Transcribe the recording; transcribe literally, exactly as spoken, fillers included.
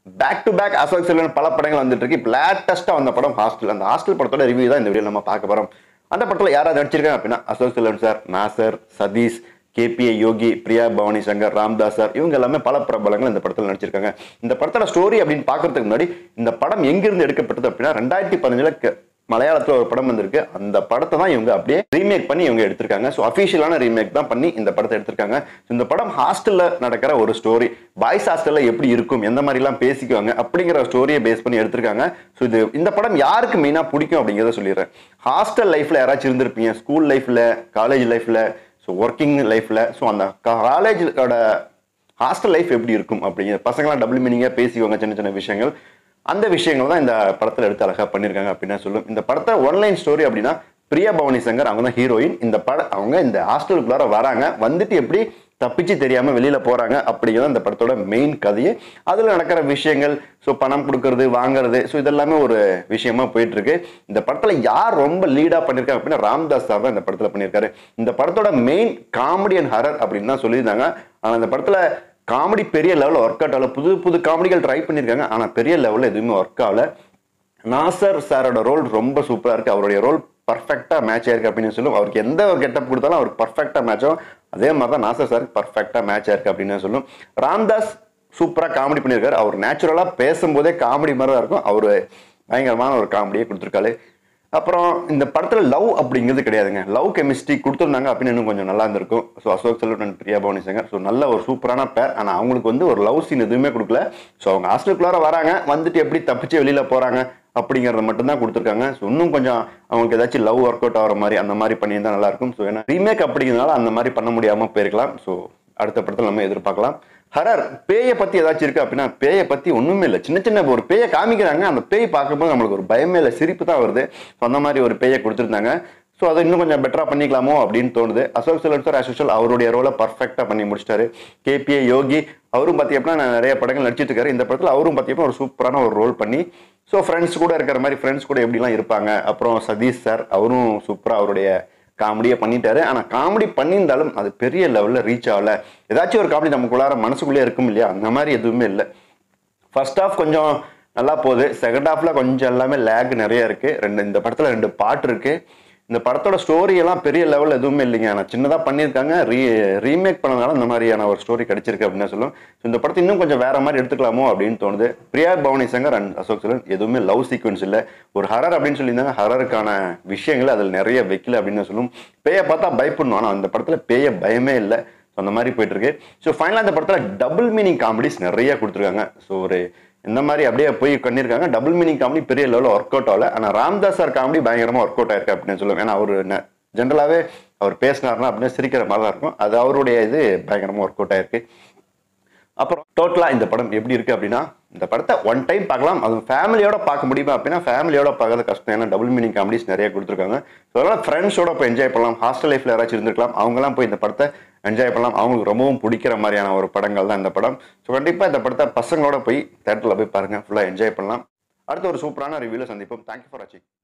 Back to back Ashok Selvan பல படங்கள் வந்துட்டு இருக்கு. இப்போ லேட்டஸ்ட்டாக வந்த படம் ஹாஸ்டல். அந்த ஹாஸ்டல் படத்தோட ரிவ்யூ தான் இந்த வீடியோ நம்ம பார்க்க போகிறோம். அந்த படத்தில் யாராவது நடிச்சிருக்காங்க அப்படின்னா Ashok Selvan sir, Nassar, Sathish, KPA Yogi, Priya Bhavani Shankar, Ramdas sir, இவங்க எல்லாமே பல பிரபலங்கள் இந்த படத்தில் நடிச்சிருக்காங்க. இந்த படத்தோட ஸ்டோரி அப்படின்னு பார்க்கறதுக்கு முன்னாடி இந்த படம் எங்கிருந்து எடுக்கப்பட்டது அப்படின்னா ரெண்டாயிரத்தி பதினஞ்சுல மலையாளத்தில் ஒரு படம் வந்திருக்கு. அந்த படத்தை தான் இவங்க அப்படியே ரீமேக் பண்ணி இவங்க எடுத்திருக்காங்க. ஸோ அஃபிஷியலான ரீமேக் தான் பண்ணி இந்த படத்தை எடுத்திருக்காங்க. இந்த படம் ஹாஸ்டல்ல நடக்கிற ஒரு ஸ்டோரி. பாய்ஸ் ஹாஸ்டல்ல எப்படி இருக்கும், எந்த மாதிரிலாம் பேசிக்குவாங்க அப்படிங்கிற ஸ்டோரியை பேஸ் பண்ணி எடுத்திருக்காங்க. ஸோ இது இந்த படம் யாருக்கு மெயினாக பிடிக்கும் அப்படிங்கிறத சொல்லிடுறேன். ஹாஸ்டல் லைஃப்ல யாராச்சும் இருந்திருப்பீங்க, ஸ்கூல் லைஃப்ல, காலேஜ் லைஃப்ல, ஸோ ஒர்க்கிங் லைஃப்ல. ஸோ அந்த காலேஜோட ஹாஸ்டல் லைஃப் எப்படி இருக்கும் அப்படிங்கிற பசங்களாம் டபுள் மீனிங்காக பேசிக்குவாங்க சின்ன சின்ன விஷயங்கள். அந்த விஷயங்கள் தான் இந்த படத்தில் எடுத்து அழகாக பண்ணியிருக்காங்க அப்படின்னு சொல்லும். இந்த படத்தை ஒன்லைன் ஸ்டோரி அப்படின்னா பிரியா பவானி சங்கர் அவங்க தான் ஹீரோயின். இந்த படம் அவங்க இந்த ஹாஸ்டலுக்குள்ளார வராங்க, வந்துட்டு எப்படி தப்பிச்சு தெரியாமல் வெளியில் போகிறாங்க அப்படிங்கிறது இந்த படத்தோட மெயின் கதையே. அதில் நடக்கிற விஷயங்கள், ஸோ பணம் கொடுக்கறது, வாங்குறது, ஸோ இதெல்லாமே ஒரு விஷயமா போயிட்டு இருக்கு. இந்த படத்தில் யார் ரொம்ப லீடாக பண்ணியிருக்காங்க அப்படின்னா ராம்தாஸ் சார் தான் இந்த படத்தில் பண்ணியிருக்காரு. இந்த படத்தோட மெயின் காமெடி அண்ட் ஹரர் அப்படின்னு தான் சொல்லியிருந்தாங்க. ஆனால் இந்த படத்தில் காமெடி பெரிய லெவலில் ஒர்க் அவுட் ஆகல. புது புது காமெடிகள் ட்ரை பண்ணியிருக்காங்க, ஆனால் பெரிய லெவலில் எதுவுமே ஒர்க் ஆகல. நாசர் சாரோட ரோல் ரொம்ப சூப்பராக இருக்குது. அவருடைய ரோல் பர்ஃபெக்டாக மேட்ச் ஆயிருக்கு அப்படின்னு சொல்லும். அவருக்கு எந்த ஒரு கெட்டப் கொடுத்தாலும் அவருக்கு பர்ஃபெக்டாக மேட்ச் ஆகும். அதே மாதிரி தான் நாசர் சாருக்கு பர்ஃபெக்டாக மேட்ச் ஆயிருக்கு அப்படின்னு சொல்லும். ராம்தாஸ் சூப்பராக காமெடி பண்ணியிருக்காரு. அவர் நேச்சுரலாக பேசும்போதே காமெடி மாதிரி தான் இருக்கும். அவர் பயங்கரமான ஒரு காமெடியை கொடுத்துருக்காரு. அப்புறம் இந்த படத்தில் லவ் அப்படிங்கிறது கிடையாதுங்க. லவ் கெமிஸ்ட்ரி கொடுத்துருந்தாங்க அப்படின்னு இன்னும் கொஞ்சம் நல்லா இருந்திருக்கும். So Ashok Selvan and Priya Bhavani Shankar so நல்ல ஒரு சூப்பரான பேர். ஆனால் அவங்களுக்கு வந்து ஒரு லவ் சீன் எதுவுமே கொடுக்கல. ஸோ அவங்க ஹாஸ்டலுக்குள்ளார வராங்க, வந்துட்டு எப்படி தப்பிச்சு வெளியில் போகிறாங்க அப்படிங்கிறத மட்டும்தான் கொடுத்துருக்காங்க. ஸோ இன்னும் கொஞ்சம் அவங்களுக்கு ஏதாச்சும் லவ் ஒர்க் அவுட் ஆகிற மாதிரி அந்த மாதிரி பண்ணியிருந்தால் நல்லாயிருக்கும். ஸோ ஏன்னா ரீமேக் அப்படிங்கிறதுனால அந்த மாதிரி பண்ண முடியாமல் போயிருக்கலாம். ஸோ அடுத்த படத்தில் நம்ம எதிர்பார்க்கலாம். ஹரர் பேயை பற்றி ஏதாச்சும் இருக்குது அப்படின்னா பேயை பற்றி ஒன்றுமே இல்லை. சின்ன சின்ன ஒரு பேயை காமிக்கிறாங்க, அந்த பேய் பார்க்கும்போது நம்மளுக்கு ஒரு பயமே இல்லை, சிரிப்பு தான் வருது. ஸோ அந்த மாதிரி ஒரு பேயை கொடுத்துருந்தாங்க. ஸோ அதை இன்னும் கொஞ்சம் பெட்டராக பண்ணிக்கலாமோ அப்படின்னு தோணுது. Ashok Selvan sir as usual அவருடைய ரோலை பர்ஃபெக்டாக பண்ணி முடிச்சிட்டாரு. கேபிஏ யோகி அவரும் பார்த்தீங்கன்னா நான் நிறைய படங்கள் நடிச்சிட்டு இருக்காரு. இந்த படத்தில் அவரும் பார்த்தீங்கன்னா ஒரு சூப்பரான ஒரு ரோல் பண்ணி ஸோ ஃப்ரெண்ட்ஸ் கூட இருக்கிற மாதிரி ஃப்ரெண்ட்ஸ் கூட எப்படிலாம் இருப்பாங்க. அப்புறம் சதீஷ் சார் அவரும் சூப்பராக அவருடைய காமெடியை பண்ணிட்டாரு. ஆனால் காமெடி பண்ணியிருந்தாலும் அது பெரிய லெவலில் ரீச் ஆகல. ஏதாச்சும் ஒரு காமெடி நமக்குள்ளார மனசுக்குள்ளேயே இருக்கும் இல்லையா, அந்த மாதிரி எதுவுமே இல்லை. ஃபர்ஸ்ட் ஹாஃப் கொஞ்சம் நல்லா போகுது, செகண்ட் ஹாஃப்ல கொஞ்சம் எல்லாமே லேக் நிறைய இருக்கு. ரெண்டு இந்த படத்தில் ரெண்டு பாட்டு இருக்கு. இந்த படத்தோட ஸ்டோரி எல்லாம் பெரிய லெவலில் எதுவுமே இல்லைங்க. ஆனால் சின்னதாக பண்ணியிருக்காங்க. ரீ ரீமேக் பண்ணதுனால இந்த மாதிரியான ஒரு ஸ்டோரி கிடைச்சிருக்கு அப்படின்னு சொல்லும். ஸோ இந்த படத்தை இன்னும் கொஞ்சம் வேற மாதிரி எடுத்துக்கலாமோ அப்படின்னு தோணுது. பிரியா பவானி சங்கர் அண்ட் அசோக் செல்வன் எதுவுமே லவ் சீக்வன்ஸ் இல்லை. ஒரு ஹரர் அப்படின்னு சொல்லியிருந்தாங்க, ஹரருக்கான விஷயங்கள் அதில் நிறைய வைக்கல அப்படின்னு சொல்லும். பேயை பார்த்தா பயப்படணும், ஆனால் அந்த படத்தில் பேய பயமே இல்லை. ஸோ அந்த மாதிரி போயிட்டு இருக்கு. ஸோ ஃபைனலாக இந்த படத்தில் டபுள் மீனிங் காமெடிஸ் நிறைய கொடுத்துருக்காங்க. ஸோ ஒரு இந்த மாதிரி அப்படியே போய் பண்ணியிருக்காங்க. டபுள் மீனிங் காமெடி பெரிய லெவலில் ஒர்க் அவுட் ஆகல. ஆனால் ராம்தாஸ் சார் காமெடி பயங்கரமாக ஒர்க் அவுட் ஆயிருக்கு அப்படின்னு சொல்லுவாங்க. ஏன்னா அவர் ஜென்ரலாகவே அவர் பேசினார்னா அப்படின்னு சிரிக்கிற மாதிரி தான் இருக்கும். அது அவருடைய இது பயங்கரமாக ஒர்க் அவுட் ஆயிருக்கு. அப்புறம் டோட்டலாக இந்த படம் எப்படி இருக்குது அப்படின்னா இந்த படத்தை ஒன் டைம் பார்க்கலாம். அது ஃபேமிலியோட பார்க்க முடியுமா அப்படின்னா ஃபேமிலியோட பார்க்கறது கஷ்டம். ஏன்னா டபுள் மீனிங் காமெடிஸ் நிறைய கொடுத்துருக்காங்க. ஸோ அதனால் ஃப்ரெண்ட்ஸோட போய் என்ஜாய் பண்ணலாம். ஹாஸ்டல் லைஃப்பில் யாராச்சும் இருந்திருக்கலாம், அவங்களாம் போய் இந்த படத்தை என்ஜாய் பண்ணலாம். அவங்களுக்கு ரொம்பவும் பிடிக்கிற மாதிரியான ஒரு படங்கள் தான் இந்த படம். ஸோ கண்டிப்பாக இந்த படத்தை பசங்களோட போய் தேட்டரில் போய் பாருங்கள், ஃபுல்லாக என்ஜாய் பண்ணலாம். அடுத்த ஒரு சூப்பரான ரிவ்யூவில் சந்திப்போம். தேங்க்யூ ஃபார் வாட்சிங்.